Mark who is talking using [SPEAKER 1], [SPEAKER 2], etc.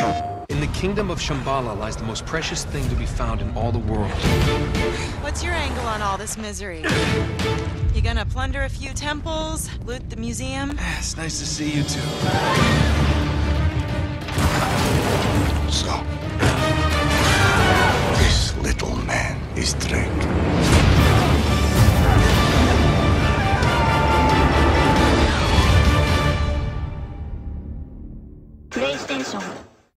[SPEAKER 1] In the kingdom of Shambhala lies the most precious thing to be found in all the world.
[SPEAKER 2] What's your angle on all this misery? You gonna plunder a few temples, loot the museum?
[SPEAKER 3] It's nice to see you two.